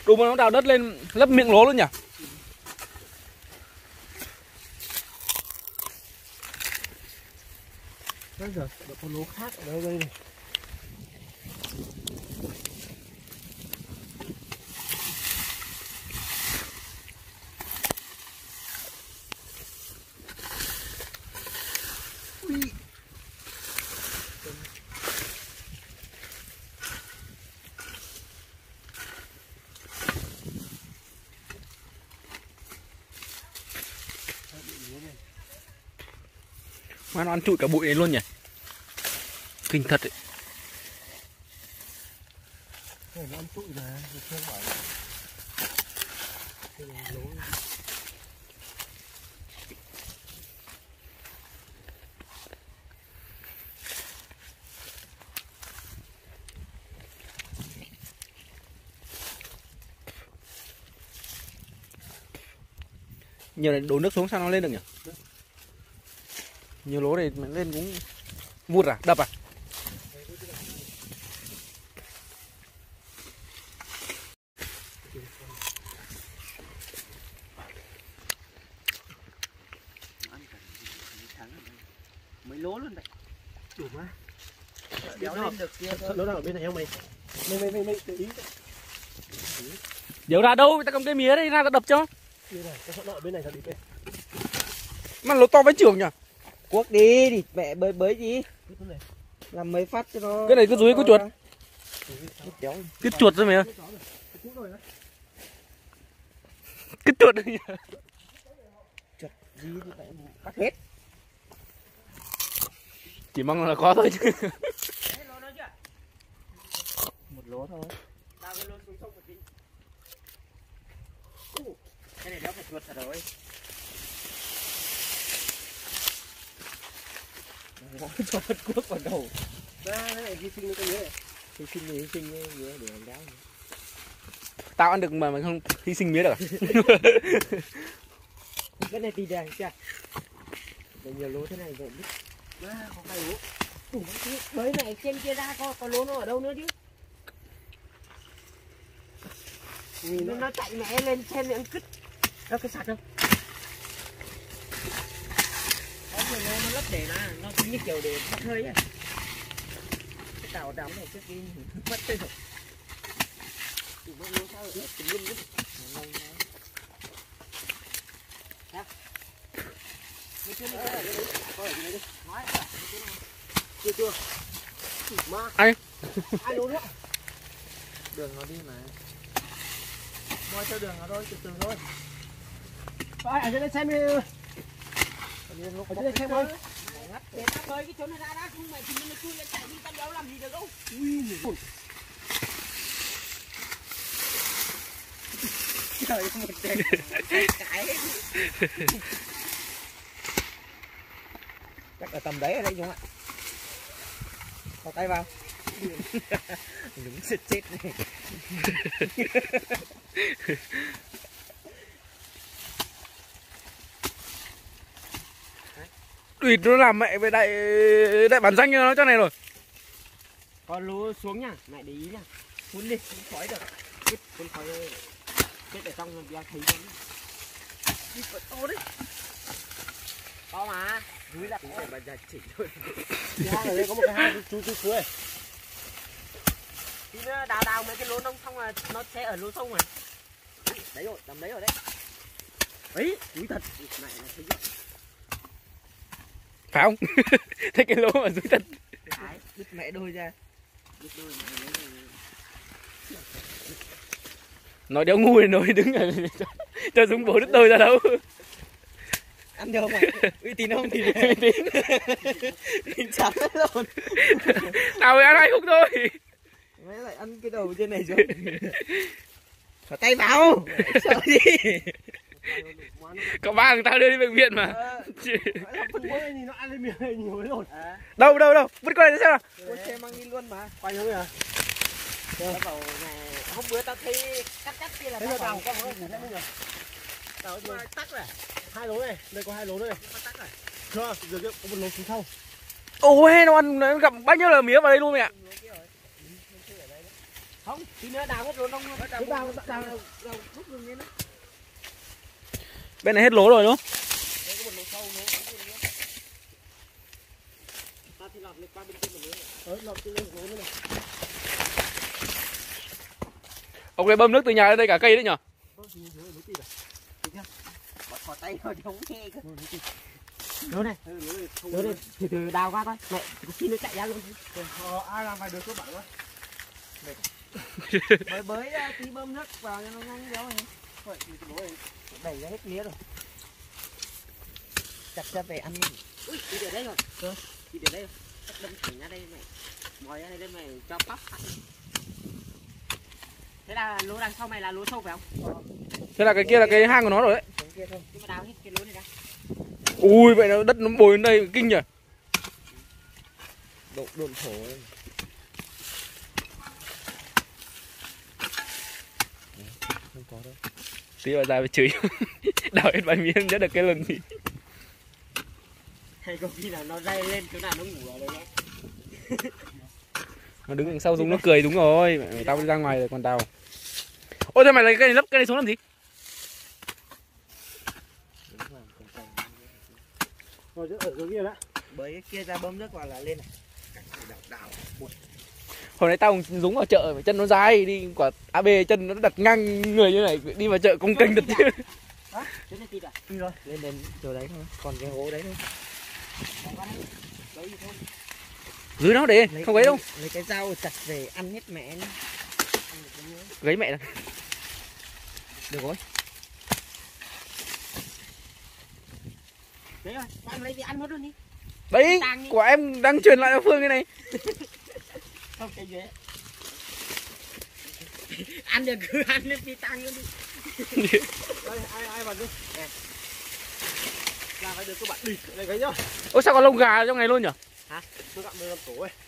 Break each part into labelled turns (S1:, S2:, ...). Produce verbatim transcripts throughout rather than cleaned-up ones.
S1: Đúng mà nó đào đất lên lấp miệng lỗ luôn nhỉ.
S2: Bây giờ có lỗ khác ở đây đây này.
S1: Mà nó ăn trụi cả bụi này luôn nhỉ. Kinh thật đấy.
S2: Nó ăn trụi mà, được không phải. Cái này lỗ.
S1: Nhiều này đổ nước xuống sao nó lên được nhỉ? Nhiều lỗ này lên cũng vụt à, đập à?
S3: Mấy lỗ luôn đấy.
S2: Đủ má.
S3: Đéo lên được kia thôi.
S2: Lỗ nào ở bên này không mày? Mày mày mày mày tự ý.
S1: Đéo ra đâu, ta cầm cây mía đây ra ta đập cho.
S2: Đây này, cái lỗ ở bên này thật đi đây.
S1: Mà lỗ to với trưởng nhỉ?
S3: Cuốc đi, thì mẹ bới bới gì? Làm mấy phát cho nó.
S1: Cái này cứ dưới có chuột.
S3: Đéo.
S1: Cứ chuột rồi mày ơi. Cứ chuột đấy nhỉ?
S3: Chuột gì thì phải cắt hết.
S1: Chỉ mong là có thôi chứ.
S3: Một lỗ thôi. Tao cái lỗ xuống sông một tí. Cái này đéo phải chuột thật rồi. Cho phân cuốc vào đầu.
S2: Ra cái này hy sinh cái này.
S3: Hy sinh thì hy sinh như để làm đéo.
S1: Tao ăn được mà mày không hy sinh mía được à?
S3: Cái này tì đèn chưa? Để nhiều lỗ thế này rồi biết.
S2: Ra có hai lỗ.
S3: Đủ bới này trên kia ra có có lỗ nó ở đâu nữa chứ? Nhìn nó, nó chạy mẹ lên trên miệng cứt.
S2: Đó cái sạc đâu?
S3: Có nhiều lỗ nó lấp để mà nó như kiểu để bắt hơi á. Cái tàu đóng này trước đi mất tên rồi. Đủ mất lỗ sao rồi? Tự nhiên
S2: chưa chưa ma
S1: ai
S2: ai luôn đó
S3: đường nó đi mà
S2: moi theo đường nó thôi từ từ thôi ai ở trên đây xem đi ở trên đây xem thôi
S3: để tao bơi cái chỗ này ra đã không mày thì nó chui lên chạy đi tao đéo làm gì được đâu.
S2: ui
S3: Trời một đèn cái chắc là tầm đấy ở đây chúng ạ. Có tay vào. Đúng chết chết này.
S1: Ủy nó làm mẹ về đại đại bản danh cho nó cho này rồi.
S3: Con lú xuống nha, mẹ để ý nha. Phun đi, phun khói được. Chết phun khói ơi. Chết ở trong đeo thấy không? Đi có to đấy. To mà. Dưới đặt cũng phải bà già chỉnh thôi.
S2: hai ở đây có một cái hai chú chú cuối.
S3: Thì nó đào đào mấy cái lỗ nông xong là nó sẽ ở lỗ sông mà. Đấy rồi, tầm đấy rồi đấy. Ấy, úi thật. Mẹ nó thấy rồi.
S1: Phải không? Thấy cái lỗ ở dưới thật.
S3: Đấy, đứt mẹ đôi ra. Đứt đôi mẹ lấy rồi.
S1: Nói đéo ngu nói đứng ở cho, cho súng bố đứt đôi ra đâu.
S3: Ăn được không mày? Uy tín không thì uy tín. Mình chán hết luôn.
S1: Nào ăn hai khúc thôi.
S3: Mày lại ăn cái đầu trên này rồi. Thỏ tay vào. Sợ gì?
S1: Cậu ba người ta đưa đi bệnh viện mà.
S2: À, phân bón này nó ăn lên miệng này nhiều lắm rồi.
S3: À.
S1: Đâu đâu đâu, vứt qua đây xem nào.
S3: Ôi xe mang đi luôn mà.
S2: Quay nữa à?
S3: Tao bảo này, hôm bữa tao thấy cắt cắt kia là
S2: Thế
S3: tao
S2: là tao
S3: bảo
S2: có một cái này nữa.
S3: tao mà tắt rồi.
S2: Hai lỗ này, đây có hai lỗ đây.
S3: Nó tắt rồi.
S2: Chưa, giờ kia có một lỗ xuống sau.
S1: Ôi nó ăn nó gặp bao nhiêu là mía vào đây luôn mẹ ạ.
S3: Không, tí nữa đào hết rồi nông luôn. Đào đào đào đào khúc rừng lên đó.
S1: Bên này hết lố rồi đúng không?
S3: Đây có một lỗ sâu nữa. Ta thì lọt lên qua bên kia một lứa.
S2: Ờ, lọt lên lỗ nữa này.
S1: Ông này bơm nước từ nhà lên đây cả cây đấy nhở?
S3: Bỏ khỏi tay rồi không nghe cơ. Lứa này. Lứa này, từ từ đào qua coi. Mẹ, tí nữa chạy ra luôn.
S2: Ờ, ai làm phải được các bạn ơi.
S3: Bới bới tí bơm nước vào cho nó nhanh gió này.
S2: Vậy thì cái lỗ này
S3: Đẩy ra hết mía rồi. Chặt ra về ăn. Ui, đi ở đây rồi. Rồi, đi ở đây rồi. Chắc đâm thẳng ra đây mày. Mòi ra đây đây mày cho bắp ăn. Thế là lúa đằng sau mày là lúa sâu phải không?
S1: Thế là cái kia là cái hang của nó rồi đấy.
S3: Nhưng mà đào hết cái lúa này ra.
S1: Ui vậy nó đất nó bồi lên đây kinh nhỉ.
S2: Độ độn thổ ấy. Không có đâu.
S1: Tí vào ra phải chửi. Đào hết vài miếng nhất được cái lưng gì.
S3: Hay có khi nào nó ray lên chỗ nào nó ngủ ở đây đó.
S1: Nó đứng đằng sau Dũng nó cười đúng rồi. Mày, tao đi ra ngoài rồi còn tao. Ôi thế mày lấy cái này lấp cái này xuống làm gì?
S2: Rồi ở dưới kia đã.
S3: Bới cái kia ra bơm nước vào là lên này. Đào đào.
S1: Hồi nãy tao cùng Dũng vào chợ chân nó dài đi quả a bê chân nó đặt ngang người như này đi vào chợ công kênh thật chứ.
S3: Hả? Thế này kịp à?
S2: Đi rồi.
S3: Lên đến chỗ đấy thôi. Còn cái hố đấy thôi. Đấy thôi.
S1: Dưới nó để không ấy đâu.
S3: Lấy cái dao chặt về ăn hết mẹ nhá.
S1: Gấy mẹ này.
S3: Được rồi. Đấy rồi, con lấy thì ăn hết luôn đi.
S1: Đấy, của em đang truyền lại cho Phương cái này.
S3: Không cái dễ. Ăn được cứ ăn lên đi tăng luôn đi.
S2: Đây, ai ai vào đi. Làm phải được các bạn đi, đây cái nhá.
S1: Ôi sao có lông gà trong này luôn nhỉ?
S2: Hả? Tôi gặm được làm tổ ấy.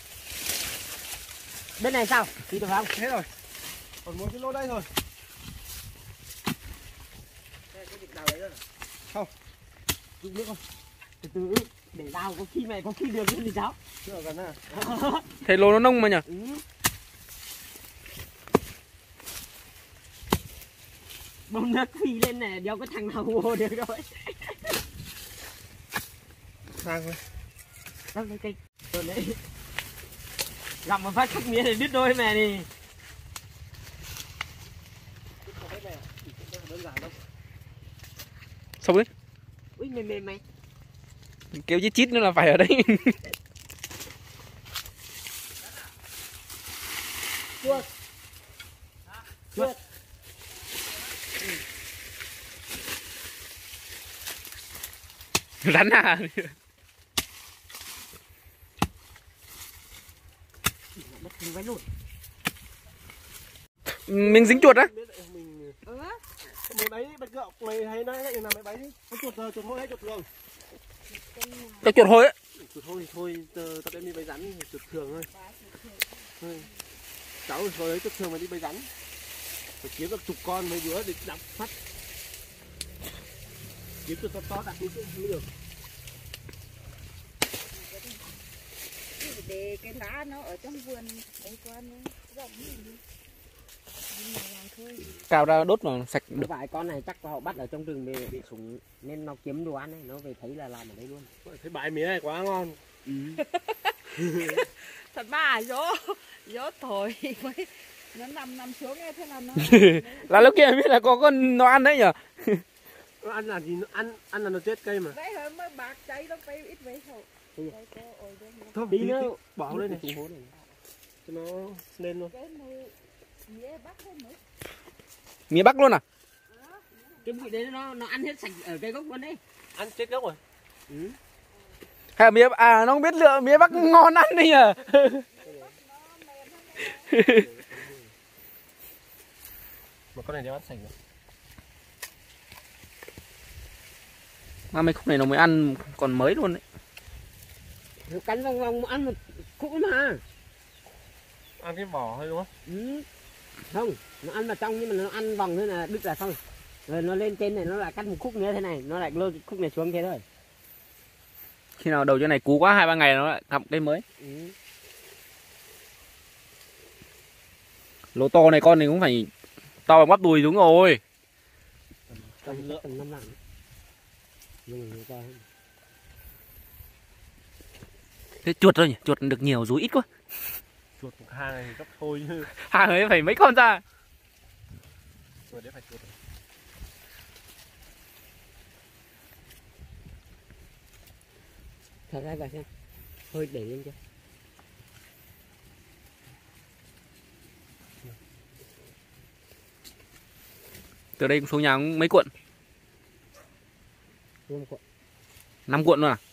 S3: Bên này sao? Đi được không?
S2: Thế rồi. Còn một cái lô đây rồi.
S3: Đây cái việc đào đấy rồi.
S2: Không. Dùng nước không?
S3: Từ từ để đào có khi mày có khi được thì sao?
S2: Chưa ở gần à?
S1: Thấy lô nó nông mà nhỉ?
S3: Ừ. Bông nước phi lên này đâu có thằng nào mua được rồi.
S2: Sang thôi.
S3: Đâu đây cây. Rồi đấy. Gặp một phát khắc mía thì đứt đôi mẹ đi.
S2: Đơn giản đâu.
S1: Xong đấy.
S3: Ui mày mày mày.
S1: Kéo chít chít nữa là phải ở đây.
S3: Chuột. Chuột.
S1: Rắn à?
S3: Đất mình váy luôn.
S1: Mình dính chuột á?
S2: Mình
S3: Ừ.
S2: mày bấy bật gạo mày hay nói lại làm mày bấy đi. Có chuột rồi, chuột hôi hay chuột thường?
S1: Cái chuột hôi ấy.
S2: Chuột hôi thì thôi, tao đem đi bấy rắn chuột thường thôi. Thôi. Cháu rồi đấy chuột thường mà đi bấy rắn. Phải kiếm được chục con mấy đứa để đập phát. Kiếm chuột to to đặt đi cũng mới được.
S4: Để cái lá nó ở trong vườn đấy con rộng như
S1: Cào ra đốt mà sạch được.
S3: Vài con này chắc họ bắt ở trong rừng bị, bị súng nên nó kiếm đồ ăn ấy, nó về thấy là làm ở đây luôn.
S2: Thấy bãi mía này quá ngon.
S3: Ừ.
S4: thật mà gió gió thổi mới nó nằm nằm xuống nghe thế là nó
S1: Là lúc kia biết là có con nó ăn đấy nhỉ?
S2: Nó ăn là gì? Nó ăn ăn là nó chết cây mà.
S4: đấy hơi mới bạc cháy nó bay ít vậy thôi. Đây có ổi đây nữa.
S2: Thôi
S3: Đi
S2: tí,
S3: nữa.
S2: tí, bỏ lên này
S3: Cái hố này.
S2: cho nó lên luôn.
S4: Cái này mía bắt hết nữa.
S1: Mía Bắc luôn à?
S3: Cái bụi đấy nó nó ăn hết sạch ở cây gốc luôn đấy.
S2: Ăn chết gốc rồi.
S3: Ừ.
S1: Hay là mía à nó không biết lựa mía Bắc ngon ăn đi nhỉ?
S2: Mà con này đeo ăn sạch rồi.
S1: Mà mấy khúc này nó mới ăn còn mới luôn đấy.
S3: Nó cắn vòng vòng ăn một khúc mà.
S2: Ăn cái vỏ thôi đúng không?
S3: Ừ. Không, nó ăn vào trong nhưng mà nó ăn vòng thế là đứt ra xong. Rồi nó lên trên này nó lại cắt một khúc nữa thế này, nó lại lôi khúc này xuống thế thôi.
S1: Khi nào đầu cho này cú quá hai ba ngày nó lại gặp cây mới.
S3: Ừ.
S1: Lỗ to này con này cũng phải to bằng bắp đùi đúng rồi.
S3: Tầm lượng tầm năm lạng. Nhưng mà to.
S1: Thế chuột thôi nhỉ, chuột được nhiều rúi ít quá.
S2: Chuột một hang này gấp thôi chứ.
S1: Hàng ấy phải mấy con ra.
S2: Chuột đấy phải chuột.
S3: Thật ra vậy xem. Hơi để lên chưa?
S1: Từ đây xuống nhà cũng mấy cuộn?
S3: năm cuộn.
S1: năm cuộn luôn à?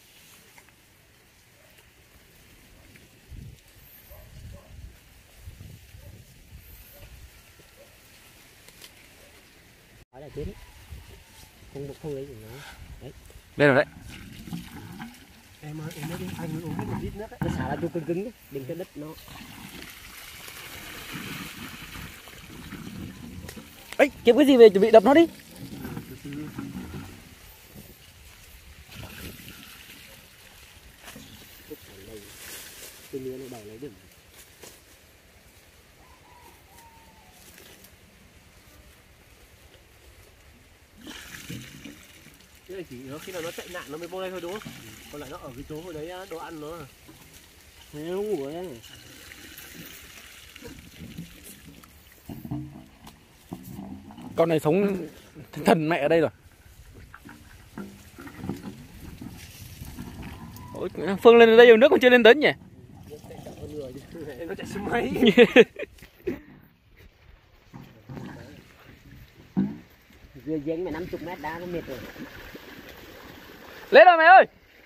S3: Đó là tiến. Không không lấy gì nữa. Đấy.
S1: Đây rồi đấy.
S2: Em ơi, uống nước đi, anh uống hết một lít nước ấy.
S3: Nó xả ra cho cứng cứng đấy, đừng cho đất nó.
S1: Ấy, kiếm cái gì về chuẩn bị đập nó đi.
S3: Cái mía này đầu lấy đừng.
S2: Cái này chỉ nó khi nào nó chạy nạn nó mới bôi đây thôi đúng không? Còn lại nó ở cái chỗ hồi đấy đồ ăn nó.
S3: Nó ngủ ở đây.
S1: Con này sống thần mẹ ở đây rồi. Ôi, Phương lên đây nước còn chưa lên đến nhỉ?
S2: Nó chạy xe máy.
S3: Vừa giếng mà năm mươi mét đá nó mệt rồi.
S1: Lên rồi mày ơi.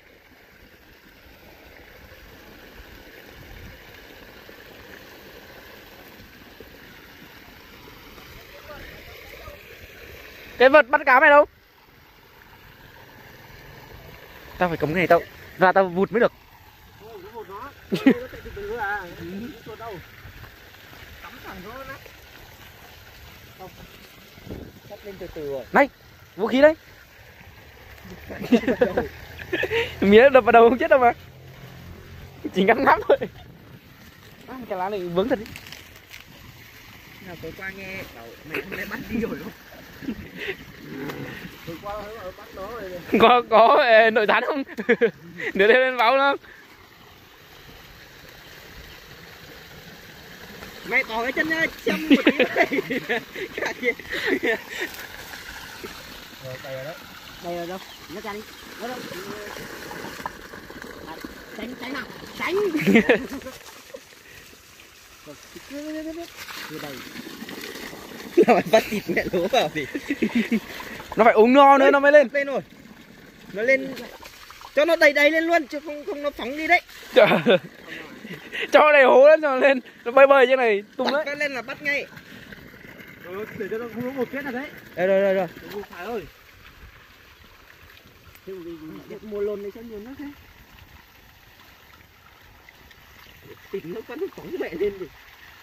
S1: Cái vật bắt cá mày đâu? Tao phải cấm ngày tao ra tao vụt mới được.
S2: Ôi, nó một nó. Nó chạy từ từ à. Chuột đâu? Cắm thẳng nó đó.
S3: Sắp lên từ từ rồi.
S1: Này, vũ khí đấy. Mía đập vào đầu không chết đâu mà. Chỉ ngắm ngắm thôi. À, cái lá này vướng thật đi.
S3: Nào tối qua nghe bảo mày không lấy bắt đi rồi không?
S2: Tối qua nó bắt nó rồi.
S1: Có có ê, nội gián không? Đưa lên báo không?
S3: Mày tỏ cái chân ra châm một tí đây.
S2: Rồi, đây rồi đấy.
S3: Đây rồi đâu? Nó ra đi. Nó đâu? À, tránh tránh nào. Tránh. Từ đây. Là mày bắt thịt mẹ lúa vào thì
S1: Nó phải uống no nữa nó mới lên.
S3: lên rồi. Nó lên cho nó đầy đầy lên luôn chứ không không nó phóng đi đấy.
S1: Trời. Cho đầy hố lên nó lên. Nó bơi bơi như này tung
S3: Bắt
S1: đấy.
S3: cái lên là bắt ngay.
S2: Ừ, để cho nó không có một kết là đấy.
S3: Rồi rồi rồi rồi.
S2: Không phải ơi.
S3: Thế mà mua lôn này cho nhiều nước thế. Tỉnh nó có nó phóng mẹ lên đi.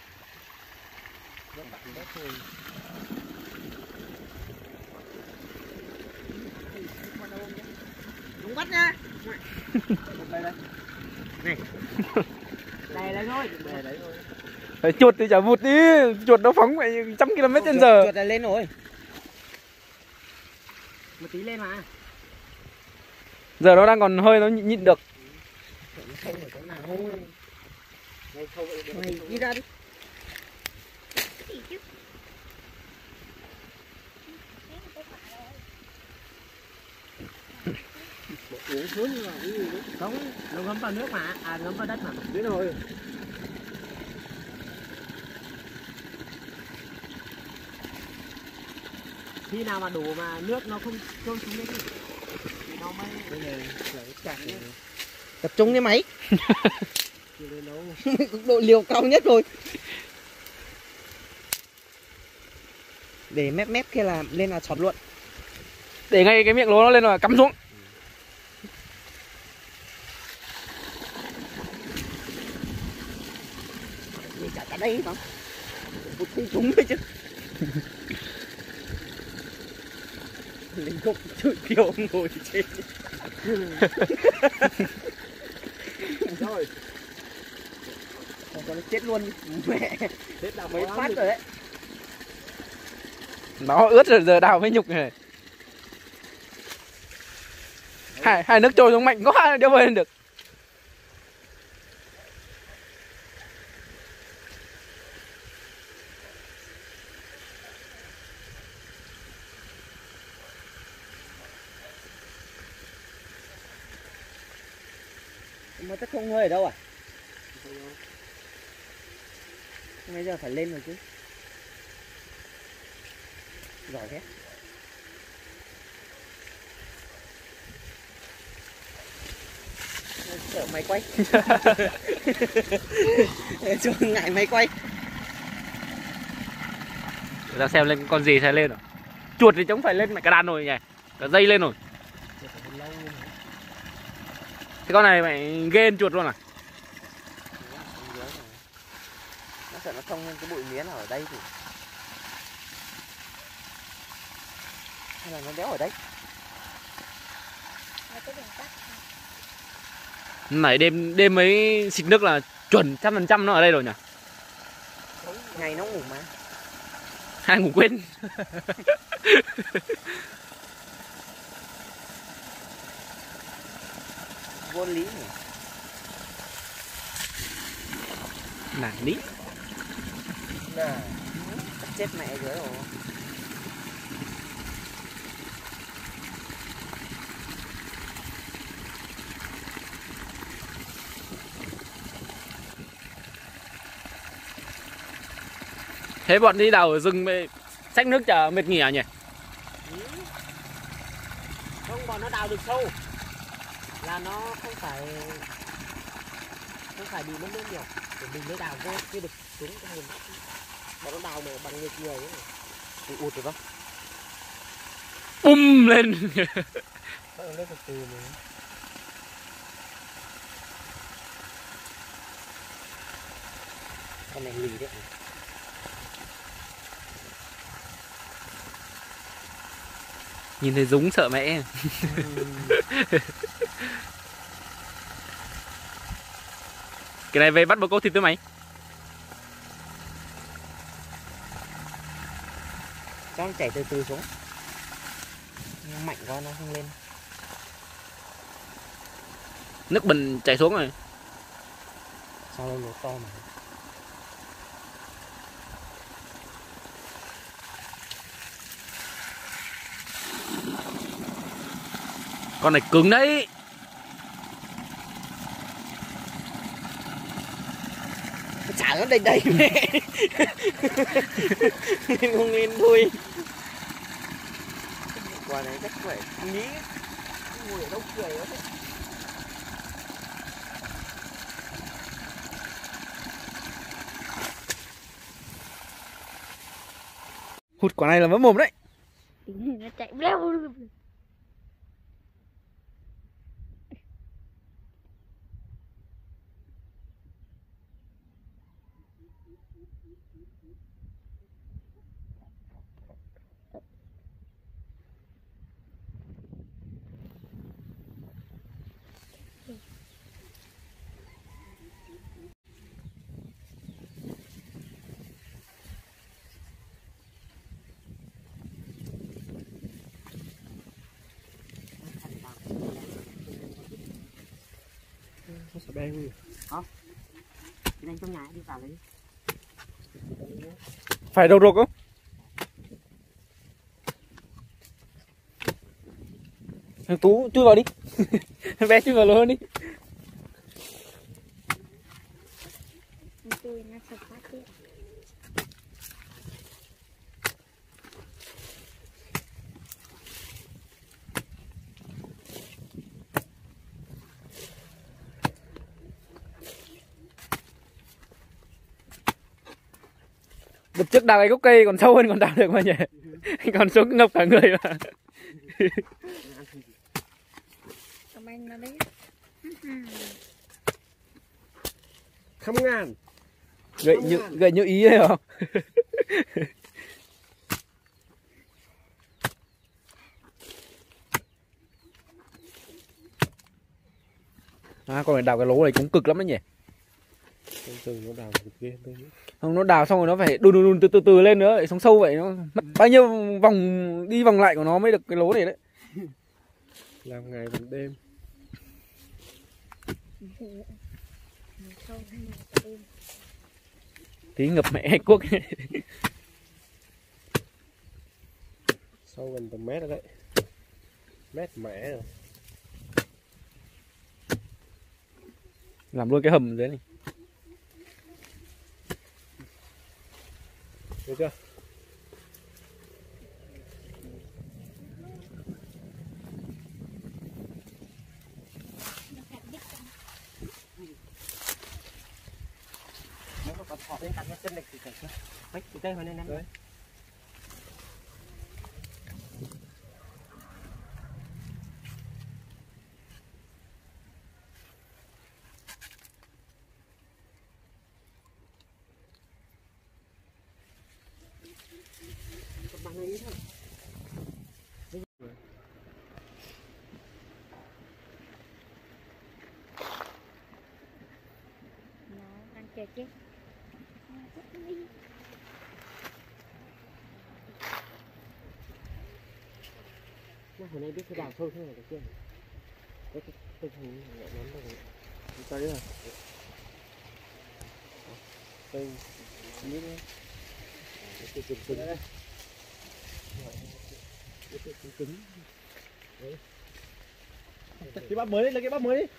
S3: Không bắt nha.
S2: Đây đây.
S3: Này. Đây lấy thôi.
S2: Đây đấy thôi.
S1: Phải chuột thì chả vụt đi. Chuột nó phóng mày trăm ki lô mét trên giờ.
S3: Chuột là lên rồi. Một tí lên mà.
S1: Giờ nó đang còn hơi nó nhịn, nhịn được.
S3: Không ở chỗ nào. Mày đi ra đi.
S2: Uống xuống là cái gì đấy.
S3: Không, nó ngấm vào nước mà. À ngấm vào đất mà.
S2: Biết rồi.
S3: Khi nào mà đủ mà nước nó không trôi xuống đấy thì nó mới
S2: Đây này, là cái cạc này.
S3: tập trung cái máy.
S2: Chưa lên đâu.
S3: Độ liều cao nhất rồi. Để mép mép kia là lên là sọt luôn.
S1: Để ngay cái miệng lỗ nó lên rồi cắm xuống.
S3: Để cả cả đây không? Một tí súng thôi chứ. Linh Cúc chửi Kiều ngồi trên.
S2: Rồi.
S3: Không cho nó chết luôn. Mẹ.
S2: Chết là
S3: Mấy phát rồi đấy.
S1: Nó ướt rồi giờ đào mới nhục này. Hai, hai nước trôi xuống mạnh quá đéo bơi lên được.
S3: Mà chắc không hơi ở đâu à? Bây giờ phải lên rồi chứ. Giỏi thế. Sợ máy quay. Chú ngại máy quay.
S1: Để ta xem lên con gì sẽ lên rồi. Chuột thì chống phải lên mày cả đàn rồi nhỉ. Cả dây lên rồi. Cái con này mày ghê hơn chuột luôn à?
S3: Nó sợ nó thông lên cái bụi mía nào ở đây thì. Hay là nó đéo ở đây.
S1: Nãy đêm đêm mấy xịt nước là chuẩn trăm phần trăm nó ở đây rồi nhỉ?
S3: Ngày nó ngủ mà.
S1: Hai ngủ quên.
S3: Vô lý nhỉ.
S1: Nản lý.
S3: Nè. Chết mẹ dưới rồi.
S1: Thế bọn đi đào ở rừng xách nước chả mệt nghỉ à nhỉ?
S3: Không, bọn nó đào được sâu là nó không phải không phải bị mất nước nhiều, để mình mới đào vô kia được xuống trong nguồn. Bọn nó đào mà bằng ngược người ấy, bị ụt được không?
S1: Bum lên.
S3: Nó lên từ từ mà. Con này lì đấy.
S1: Nhìn thấy Dũng sợ mẹ. Cái này về bắt bồ câu thịt với mày.
S3: Cho nó chảy từ từ xuống. Nó mạnh quá nó không lên.
S1: Nước bình chảy xuống rồi.
S3: Sao lên lỗ to mà.
S1: Con này cứng đấy.
S3: Chả nó đầy đầy mẹ. Không nên thôi. Quả này chắc phải nghĩ. Ngồi ở đâu cười đó.
S1: Hụt quả này là mất mồm đấy.
S4: Nó chạy leo.
S2: Nó sợ đen luôn.
S3: Không. Đi lên trong nhà đi vào lấy.
S1: Phải đầu ruột không? Thằng Tú chui vào đi. Bé chui vào luôn đi.
S4: Tôi nó sập phát đi.
S1: Đợt trước đào cái gốc cây còn sâu hơn còn đào được mà nhỉ. Còn xuống ngập cả người mà.
S4: Cầm anh nó đấy.
S2: Khăm ngàn.
S1: Gậy như gậy như ý đấy không? À, con này đào cái lỗ này cũng cực lắm đấy nhỉ.
S2: Trong rừng nó đào cực ghê tôi nghĩ.
S1: Không, nó đào xong rồi nó phải đun đun đun từ từ từ lên nữa để xuống sâu vậy, nó mất bao nhiêu vòng đi vòng lại của nó mới được cái lỗ này đấy.
S2: Làm ngày bằng đêm.
S1: Tí ngập mẹ cuốc.
S2: Sâu gần tầm mét rồi đấy. Mét mẻ rồi.
S1: Làm luôn cái hầm dưới này.
S2: Được chưa?
S3: Nếu mà còn thọ lên cắn cái chân này thì phải chứ. Mấy cái tay vào đây em.
S2: Đấy.
S3: Bằng này thôi.
S4: Nó đang chơi chết.
S3: Mà hồi nay biết cái đào sâu thế này được chưa? Cái cái cái thằng nhẹ lắm rồi.
S2: Cây à? Cây miếng đấy. Cái cứng cứng đấy. Cái cứng cứng. Đấy. Cái bắp mới đấy, lấy cái bắp mới đi.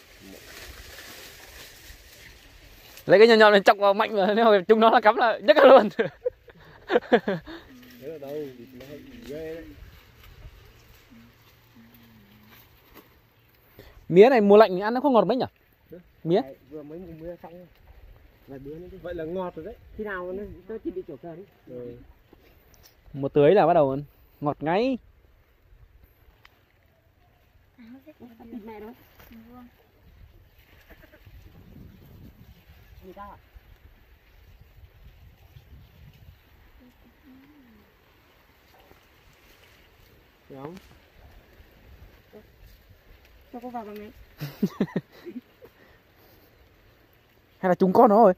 S1: Lấy cái nhọn nhọn này chọc vào mạnh vào, nếu chúng nó là cắm là nhấc ra luôn.
S2: Đấy là đâu, nó hơi ghê đấy.
S1: Mía này mùa lạnh thì ăn nó không ngọt mấy nhỉ? Mía
S3: vừa mới mùa mưa xong vài bữa nữa đi.
S2: Vậy là ngọt rồi đấy.
S3: Khi nào nó tôi chỉ bị chỗ cờ đi.
S2: Rồi.
S1: mùa tưới là bắt đầu ngọt ngay.
S3: Thịt mẹ đó. Gì đó?
S2: Được không?
S3: Cho cô vào bằng này.
S1: Hay là chúng con nó rồi.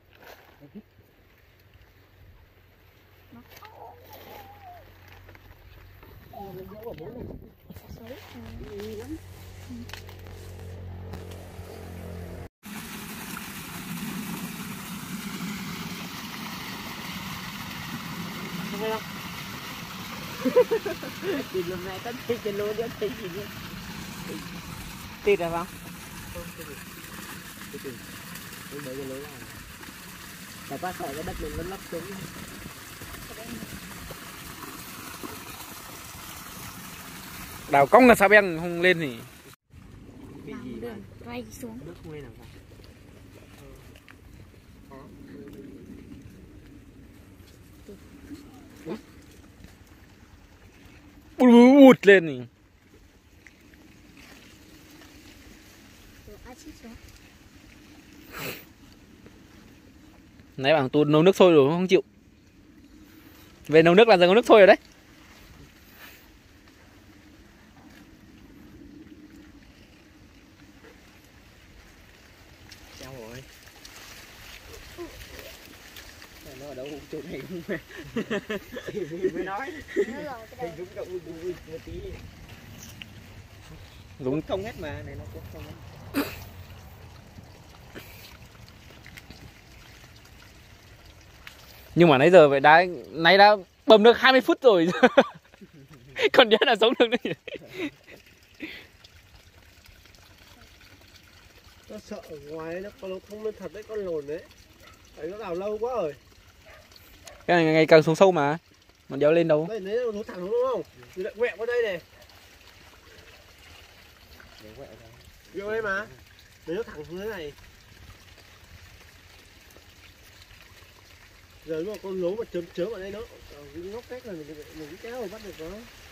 S3: Không phải không? Thì lần này tất nhiên cái lô đĩa thấy gì nữa.
S1: Tịt rồi không?
S3: Không, cái gì? Cái gì? Cái đấy cái lối này. Tại quá sợ cái đất mình nó lấp xuống.
S1: Đào cong là sao beng không lên thì
S3: Cái gì mà
S4: quay xuống.
S3: nước không lên làm sao?
S1: bụt bụt lên thì nãy bảo tôi nấu nước sôi rồi không chịu. Về nấu nước là giờ có nước sôi rồi đấy.
S3: Chào rồi. Nó ở đâu chỗ này không về. Mới nói. Thì đúng động vui một tí.
S1: Đúng
S3: không hết mà, này nó cũng không hết.
S1: nhưng mà nãy giờ vậy đã nãy đã bầm được hai mươi phút rồi. Còn đéo là sống được nữa.
S2: Nó sợ ở ngoài nó con nó không lên thật đấy, con lồn đấy. Đấy nó đào lâu quá rồi.
S1: Cái này ngày càng xuống sâu mà. Mà đéo lên đâu.
S2: Đây lấy nó thẳng xuống đúng không? Thì lại quẹo qua đây này. Quẹo đây mà. Lấy nó thẳng xuống thế này. Giờ mà con lố mà chớm chớm ở đây nó ở cái ngóc cách là mình mình kéo rồi bắt được nó.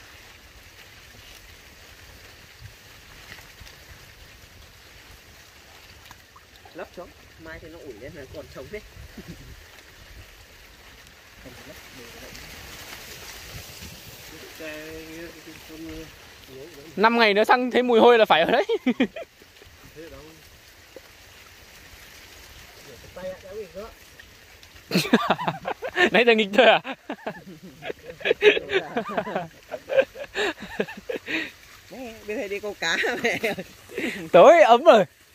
S3: Lấp xuống, mai thì nó ủi lên là còn sống đấy.
S1: Năm ngày nữa sang thấy mùi hôi là phải ở đấy.
S3: tay ạ, kéo nghịch nữa.
S1: Nãy giờ nghịch thôi à?
S3: Đấy, bên đây đi câu cá mẹ.
S1: Tối ấm rồi.